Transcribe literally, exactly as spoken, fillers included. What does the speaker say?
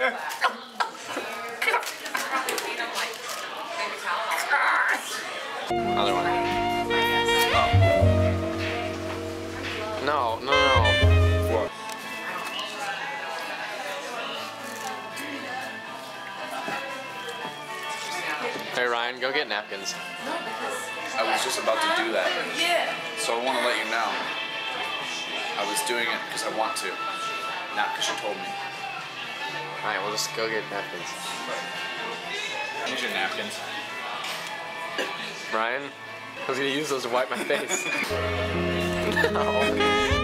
Other one. Oh. No, no, no. What? Hey Ryan, go get napkins. I was just about to do that. Yeah. So I want to let you know. I was doing it because I want to, not because you told me. Alright, we'll just go get napkins. Here's your napkins. Ryan, I was gonna use those to wipe my face. No.